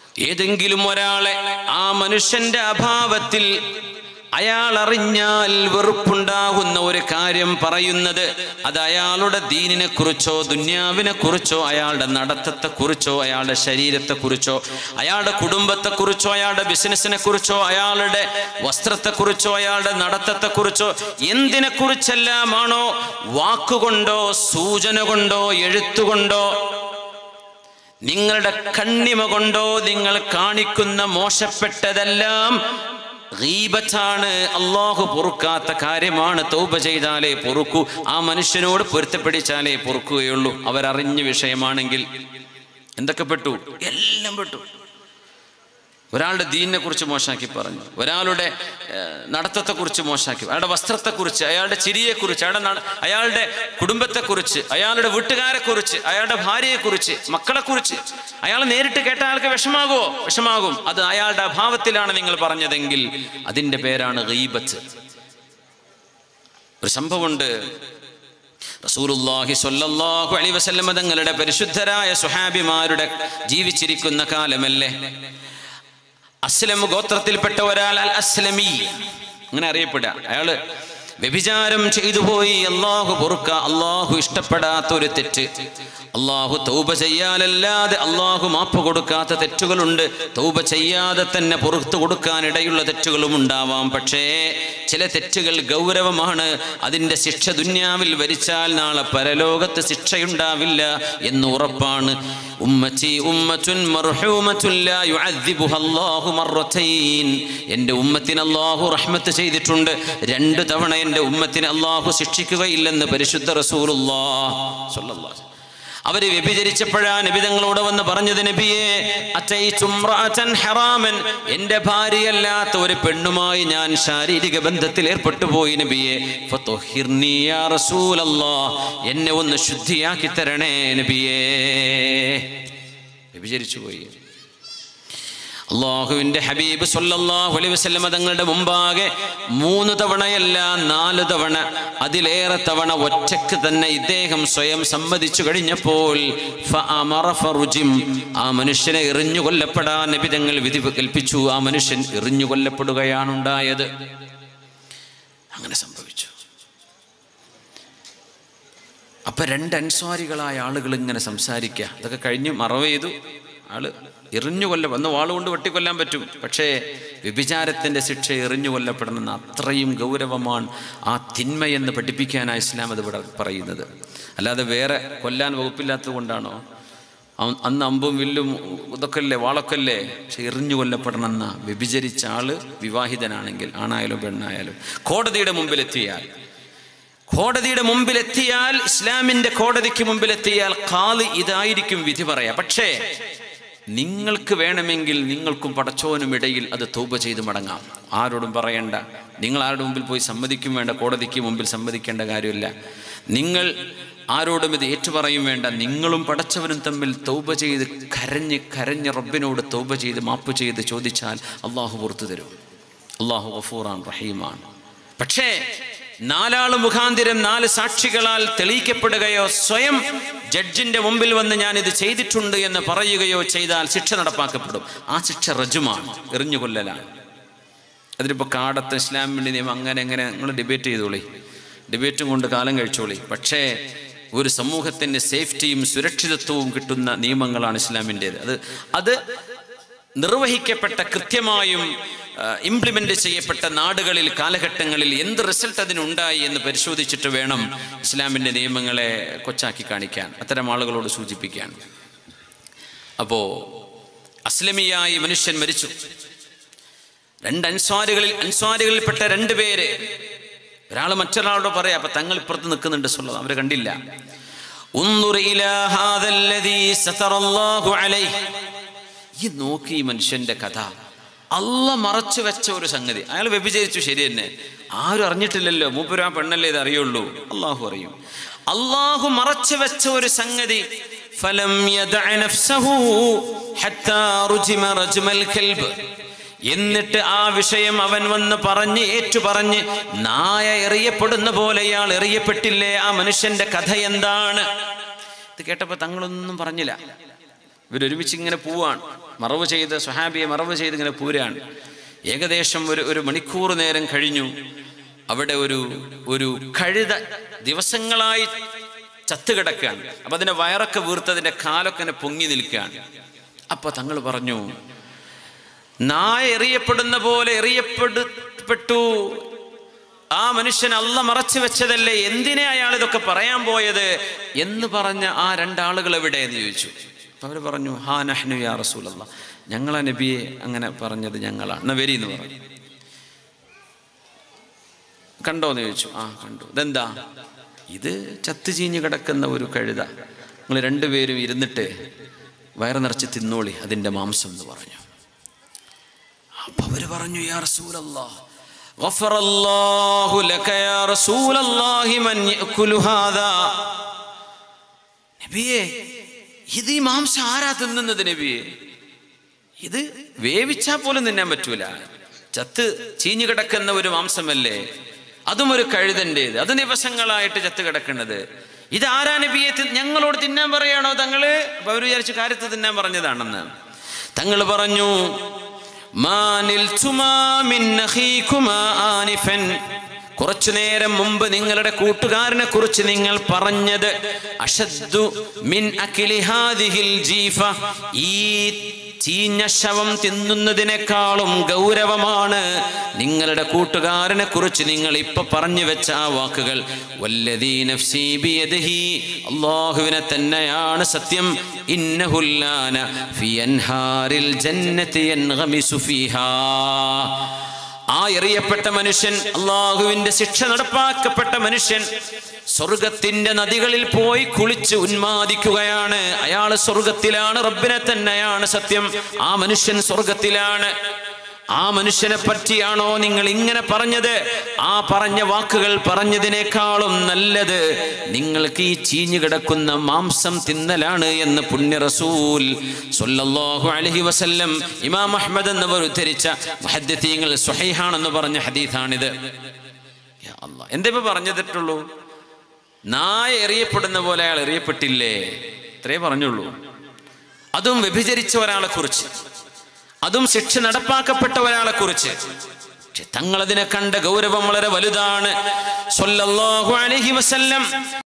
ഏതെങ്കിലും ഒരാളെ ആ മനുഷ്യന്റെ അഭാവത്തിൽ അയാൾ അറിഞ്ഞാൽ വെറുപ്പുണ്ടാകുന്ന ഒരു കാര്യം പറയുന്നത് അത് അയാളുടെ ദീനിനെ കുറിച്ചോ ദുന്യാവിനെ കുറിച്ചോ അയാളുടെ നടത്തത്തെക്കുറിച്ചോ അയാളുടെ ശരീരത്തെക്കുറിച്ചോ അയാളുടെ കുടുംബത്തെക്കുറിച്ചോ അയാളുടെ ബിസിനസ്സിനെ കുറിച്ചോ അയാളുടെ വസ്ത്രത്തെക്കുറിച്ചോ അയാളുടെ നടത്തത്തെക്കുറിച്ചോ എന്തിനെക്കുറിച്ചെല്ലാമാണോ വാക്കുകൊണ്ടോ സൂചന കൊണ്ടോ എഴുത്തുകൊണ്ടോ നിങ്ങളുടെ കണ്ണിമ കൊണ്ടോ നിങ്ങൾ കാണിക്കുന്ന മോശപ്പെട്ടതെല്ലാം ഗീബത്താണ്, അല്ലാഹു പൊറുക്കാത്ത കാര്യമാണ്. തൗബ ചെയ്താലേ പൊറുക്കൂ. ആ മനുഷ്യനോട് പൊരുത്തപ്പെടിച്ചാലേ പൊറുക്കുകയുള്ളൂ. അവരറിഞ്ഞ വിഷയമാണെങ്കിൽ എന്തൊക്കെ പെട്ടു? എല്ലാം പെട്ടു. ഒരാളുടെ ദീനിനെ കുറിച്ച് മോശമാക്കി പറഞ്ഞു, ഒരാളുടെ നടത്തത്തെക്കുറിച്ച് മോശമാക്കി, അയാളുടെ വസ്ത്രത്തെക്കുറിച്ച്, അയാളുടെ ചിരിയെക്കുറിച്ച്, അയാളുടെ കുടുംബത്തെക്കുറിച്ച്, അയാളുടെ വീട്ടുകാരെക്കുറിച്ച്, അയാളുടെ ഭാര്യയെക്കുറിച്ച്, മക്കളെക്കുറിച്ച് അയാൾ നേരിട്ട് കേട്ട ആൾക്ക് വിഷമാകും. അത് അയാളുടെ അഭാവത്തിലാണ് നിങ്ങൾ പറഞ്ഞതെങ്കിൽ അതിൻ്റെ പേരാണ് ഗീബത്ത്. ഒരു സംഭവമുണ്ട്. റസൂലുള്ളാഹി സ്വല്ലല്ലാഹു അലൈഹി വസല്ലം തങ്ങളുടെ പരിശുദ്ധരായ സ്വഹാബിമാരുടെ ജീവിച്ചിരിക്കുന്ന കാലമല്ലേ. അസ്ലം ഗോത്രത്തിൽപ്പെട്ട ഒരാൾ അൽ അസ്ലമി അങ്ങനെ അറിയപ്പെടുക. അയാള് വ്യഭിചാരം ചെയ്തു പോയി. അല്ലാഹു പൊറുക്ക, അല്ലാഹു ഇഷ്ടപ്പെടാത്ത ഒരു തെറ്റ്, അല്ലാഹു തൗബ ചെയ്യാനല്ലാതെ അല്ലാഹു മാപ്പ് കൊടുക്കാത്ത തെറ്റുകളുണ്ട്. തൗബ ചെയ്യാതെ തന്നെ പുറത്തു കൊടുക്കാനിടയുള്ള തെറ്റുകളും ഉണ്ടാവാം. പക്ഷേ ചില തെറ്റുകൾ ഗൗരവമാണ്. അതിൻ്റെ ശിക്ഷ ദുന്യാവിൽ വരിച്ചാൽ നാളെ പരലോകത്ത് ശിക്ഷയുണ്ടാവില്ല എന്ന് ഉറപ്പാണ്. ഉമ്മത്തി ഉമ്മത്തുൻ മർഹൂമത്തുൻ ലാ യുഅദ്ദിബുഹ അല്ലാഹു മർറതൈൻ. എൻ്റെ ഉമ്മത്തിന് അല്ലാഹു റഹ്മത്ത് ചെയ്തിട്ടുണ്ട്. 2 തവണ എൻ്റെ ഉമ്മത്തിന് അല്ലാഹു ശിക്ഷിക്കുകയില്ലെന്ന് പരിശുദ്ധ റസൂലുള്ളാഹി സ്വല്ലല്ലാഹു അലൈഹി. അവര് വ്യഭിചരിച്ചപ്പോഴാ നബി തങ്ങളോട് വന്ന് പറഞ്ഞത്, നബിയെ അറ്റൈതുംറഅതൻ ഹറാമൻ, എൻ്റെ ഭാര്യയല്ലാത്ത ഒരു പെണ്ണുമായി ഞാൻ ശാരീരിക ബന്ധത്തിൽ ഏർപ്പെട്ടു പോയി നബിയെ. ഫതുഹിർനി യാ റസൂലല്ലാഹ്, എന്നെ ഒന്ന് ശുദ്ധിയാക്കി തരണേ നബിയേ. വ്യഭിചരിച്ചു പോയി. അല്ലാഹുവിൻ്റെ ഹബീബ് സ്വല്ലല്ലാഹു അലൈഹി വസല്ലം തങ്ങളുടെ മുമ്പാകെ 3 തവണയല്ല 4 തവണ, അതിലേറെ തവണ ഒറ്റക്ക് തന്നെ ഇദ്ദേഹം സ്വയം സമ്മതിച്ചു കഴിഞ്ഞപ്പോൾ ഫഅമറ ഫറുജിം, ആ മനുഷ്യനെ എറിഞ്ഞു കൊല്ലപ്പെടാൻ നബി തങ്ങൾ വിധി കൽപ്പിച്ചു. ആ മനുഷ്യൻ എറിഞ്ഞു കൊല്ലപ്പെടുകയാണ് ഉണ്ടായത്. അങ്ങനെ സംഭവിച്ചു. അപ്പൊ 2 അൻസ്വാരികളായ ആളുകൾ ഇങ്ങനെ സംസാരിക്കുക. അതൊക്കെ കഴിഞ്ഞ് മറവ് ചെയ്തു. ആള് എറിഞ്ഞു വന്ന് വാളുകൊണ്ട് വെട്ടിക്കൊല്ലാൻ പറ്റും. പക്ഷേ വ്യഭിചാരത്തിൻ്റെ ശിക്ഷ എറിഞ്ഞു കൊല്ലപ്പെടണമെന്ന് അത്രയും ഗൗരവമാണ്. ആ തിന്മയെന്ന് പഠിപ്പിക്കാനാണ് ഇസ്ലാം അത് ഇവിടെ പറയുന്നത്. അല്ലാതെ വേറെ കൊല്ലാൻ വകുപ്പില്ലാത്തത് കൊണ്ടാണോ? അന്ന് അമ്പും വില്ലും ഇതൊക്കെ അല്ലേ, വാളൊക്കെ അല്ലേ. പക്ഷെ എറിഞ്ഞു കൊല്ലപ്പെടണമെന്ന വ്യഭിചരിച്ച ആള് വിവാഹിതനാണെങ്കിൽ, ആണായാലും പെണ്ണായാലും, കോടതിയുടെ മുമ്പിലെത്തിയാൽ ഇസ്ലാമിൻ്റെ കോടതിക്ക് മുമ്പിലെത്തിയാൽ ഖാളി ഇതായിരിക്കും വിധി പറയാ. പക്ഷേ നിങ്ങൾക്ക് വേണമെങ്കിൽ നിങ്ങൾക്കും പടച്ചോനും ഇടയിൽ അത് തൗബ ചെയ്ത് മടങ്ങാം. ആരോടും പറയണ്ട. നിങ്ങൾ ആരുടെ മുമ്പിൽ പോയി സമ്മതിക്കും വേണ്ട. കോടതിക്ക് മുമ്പിൽ സമ്മതിക്കേണ്ട കാര്യമില്ല. നിങ്ങൾ ആരോടും ഇത് ഏറ്റുപറയും വേണ്ട. നിങ്ങളും പടച്ചവനും തമ്മിൽ തൗബ ചെയ്ത് കരഞ്ഞ് റബ്ബിനോട് തൗബ ചെയ്ത് മാപ്പ് ചെയ്ത് ചോദിച്ചാൽ അള്ളാഹു പുറത്തു തരും. അള്ളാഹു ഗഫൂറാൻ റഹീമാണ്. പക്ഷേ 4 ആൾ മുഖാന്തിരം 4 സാക്ഷികളാൽ തെളിയിക്കപ്പെടുകയോ സ്വയം ജഡ്ജിന്റെ മുമ്പിൽ വന്ന് ഞാൻ ഇത് ചെയ്തിട്ടുണ്ട് എന്ന് പറയുകയോ ചെയ്താൽ ശിക്ഷ നടപ്പാക്കപ്പെടും. ആ ശിക്ഷ റജുമാണ്, എറിഞ്ഞുകൊല്ലലാണ്. അതിനിപ്പോൾ കാടത്ത് ഇസ്ലാമിൻ്റെ നിയമം അങ്ങനെ നിങ്ങൾ ഡിബേറ്റ് ചെയ്തോളി, ഡിബേറ്റും കൊണ്ട് കാലം കഴിച്ചോളി. പക്ഷേ ഒരു സമൂഹത്തിൻ്റെ സേഫ്റ്റിയും സുരക്ഷിതത്വവും കിട്ടുന്ന നിയമങ്ങളാണ് ഇസ്ലാമിൻ്റേത്. അത് നിർവഹിക്കപ്പെട്ട കൃത്യമായും ഇംപ്ലിമെൻ്റ് ചെയ്യപ്പെട്ട നാടുകളിൽ കാലഘട്ടങ്ങളിൽ എന്ത് റിസൾട്ട് അതിനുണ്ടായി എന്ന് പരിശോധിച്ചിട്ട് വേണം ഇസ്ലാമിൻ്റെ നിയമങ്ങളെ കൊച്ചാക്കി കാണിക്കാൻ, അത്തരം ആളുകളോട് സൂചിപ്പിക്കാൻ. അപ്പോൾ അസ്ലമിയായി മനുഷ്യൻ മരിച്ചു. 2 അൻസ്വാരികളിൽപ്പെട്ട 2 പേര്. ഒരാൾ മറ്റൊരാളോട് പറയാം, അപ്പൊ തങ്ങൾ ഇപ്പുറത്ത് നിൽക്കുന്നുണ്ട് എന്നുള്ളത് അവരെ കണ്ടില്ല. ഈ നോക്കി ഈ മനുഷ്യന്റെ കഥ, അള്ളാഹ് മറച്ചു വെച്ച ഒരു സംഗതി. അയാൾ വ്യഭിചരിച്ചു, ശരി തന്നെ, ആരും അറിഞ്ഞിട്ടില്ലല്ലോ. മൂപ്പര് ആ പെണ്ണല്ലേ ഇത് അറിയുള്ളൂ, അള്ളാഹു അറിയും. അള്ളാഹു മറച്ചു വെച്ച ഒരു സംഗതി. ഫലം യദഅ നഫ്സഹു ഹത്താ റുജിമ റജ്മൽ കൽബ്. എന്നിട്ട് ആ വിഷയം അവൻ വന്ന് ഏറ്റുപറഞ്ഞ് നായ എറിയപ്പെടുന്ന പോലെ ഇയാൾ എറിയപ്പെട്ടില്ലേ? ആ മനുഷ്യന്റെ കഥ എന്താണ്? ഇത് കേട്ടപ്പോൾ തങ്ങളൊന്നും പറഞ്ഞില്ല. ഇവരൊരുമിച്ച് ഇങ്ങനെ പോവാണ്, മറവ് ചെയ്ത് സ്വഹാബിയെ മറവ് ചെയ്ത് ഇങ്ങനെ പോരാണ്. ഏകദേശം ഒരു മണിക്കൂർ നേരം കഴിഞ്ഞു. അവിടെ ഒരു കഴുത ദിവസങ്ങളായി ചത്തുകിടക്കുകയാണ്. അപ്പൊ അതിന്റെ വയറൊക്കെ വീർത്തതിന്റെ കാലൊക്കെ ഇങ്ങനെ പൊങ്ങി നിൽക്കുകയാണ്. അപ്പൊ തങ്ങൾ പറഞ്ഞു, നായ എറിയപ്പെടുന്ന പോലെ എറിയപ്പെട്ടു, ആ മനുഷ്യൻ അള്ളാഹ് മറച്ചു വെച്ചതല്ലേ, എന്തിനെ അയാൾ ഇതൊക്കെ പറയാൻ പോയത് എന്ന് പറഞ്ഞ ആ രണ്ടാളുകൾ എവിടെ എന്ന് ചോദിച്ചു. അപ്പൊ അവര് പറഞ്ഞു, ഹാ നഹ്നു യാ റസൂലല്ലാഹ്, ഞങ്ങളാ നബിയെ അങ്ങനെ പറഞ്ഞത് ഞങ്ങളാണ്. എന്നാ വരി എന്ന് പറഞ്ഞു. കണ്ടോന്ന് ചോദിച്ചു. ആ കണ്ടു. ഇതെന്താ? ഇത് ചത്തു ചീഞ്ഞ് കിടക്കുന്ന ഒരു കഴുത, നിങ്ങൾ രണ്ടുപേരും ഇരുന്നിട്ട് വയറ് നിറച്ച് തിന്നോളി അതിൻ്റെ മാംസം എന്ന് പറഞ്ഞു. അപ്പൊ അവര് പറഞ്ഞു, യാ റസൂലല്ലാഹ് ഗഫറല്ലാഹു ലക യാ റസൂലല്ലാഹി മൻ യഅകുലു ഹാദാ. നബിയേ, ഇത് ഈ മാംസം ആരാ തിന്നുന്നത് നബിയേ? ഇത് വേവിച്ചാൽ പോലും തിന്നാൻ പറ്റൂല, ചത്ത് ചീഞ്ഞു കിടക്കുന്ന ഒരു മാംസമല്ലേ, അതും ഒരു കഴുതൻ്റേത്, അത് ദിവസങ്ങളായിട്ട് ചത്ത് കിടക്കുന്നത്. ഇത് ആരാ നബിയെ ഞങ്ങളോട് തിന്നാൻ പറയാണോ തങ്ങള്? അപ്പൊ അവർ വിചാരിച്ചു കാര്യത്ത് തിന്നാൻ പറഞ്ഞതാണെന്ന്. തങ്ങൾ പറഞ്ഞു, കുറച്ചു നേരം മുമ്പ് നിങ്ങളുടെ കൂട്ടുകാരനെ കുറിച്ച് നിങ്ങൾ പറഞ്ഞത് അഷദ്ദു മിൻ അക്ലി ഹാദിഹിൽ ജീഫ, ഈ ചീഞ്ഞ ശവം തിന്നുന്നതിനേക്കാളും ഗൗരവമാണ് നിങ്ങളുടെ കൂട്ടുകാരനെ കുറിച്ച് നിങ്ങൾ ഇപ്പൊ പറഞ്ഞു വെച്ച ആ വാക്കുകൾ. വല്ലദീ നഫ്സി ബിയദിഹി, അല്ലാഹുവിനെ തന്നെയാണ് സത്യം. ഇന്നഹുല്ലാന ഫി അൻഹാരിൽ ജന്നതി യൻഗമിസു ഫീഹാ. ആ എറിയപ്പെട്ട മനുഷ്യൻ, അള്ളാഹുവിന്റെ ശിക്ഷ നടപ്പാക്കപ്പെട്ട മനുഷ്യൻ സ്വർഗത്തിന്റെ നദികളിൽ പോയി കുളിച്ച് ഉന്മാദിക്കുകയാണ്. അയാൾ സ്വർഗത്തിലാണ്, റബ്ബിനെ തന്നെയാണ് സത്യം, ആ മനുഷ്യൻ സ്വർഗത്തിലാണ്. ആ മനുഷ്യനെ പറ്റിയാണോ നിങ്ങൾ ഇങ്ങനെ പറഞ്ഞത്? ആ പറഞ്ഞ വാക്കുകൾ പറഞ്ഞതിനേക്കാളും നല്ലത് നിങ്ങൾക്ക് ഈ ചീഞ്ഞു കിടക്കുന്ന മാംസം തിന്നലാണ് എന്ന് പുണ്യ റസൂൽ സ്വല്ലല്ലാഹു അലൈഹി വസല്ലം ഇമാം അഹ്മദ് എന്നിവർ ഉദ്ധരിച്ച മുഹദ്ദിഥീങ്ങൾ സ്വഹീഹാണെന്ന് പറഞ്ഞ ഹദീഥാണിത്. യാ അല്ലാഹ്, എന്താ ഇപ്പൊ പറഞ്ഞിട്ടുള്ളൂ? നായ എറിയപ്പെടുന്ന പോലെ അയാൾ എറിയപ്പെട്ടില്ലേ, ഇത്രേ പറഞ്ഞുള്ളൂ. അതും വ്യഭിചരിച്ച ഒരാളെ കുറിച്ച്, അതും ശിക്ഷ നടപ്പാക്കപ്പെട്ട ഒരാളെ കുറിച്ച്. പക്ഷെ തങ്ങൾ അതിനെ കണ്ട ഗൗരവം വളരെ വലുതാണ്. സ്വല്ലല്ലാഹു അലൈഹി വസല്ലം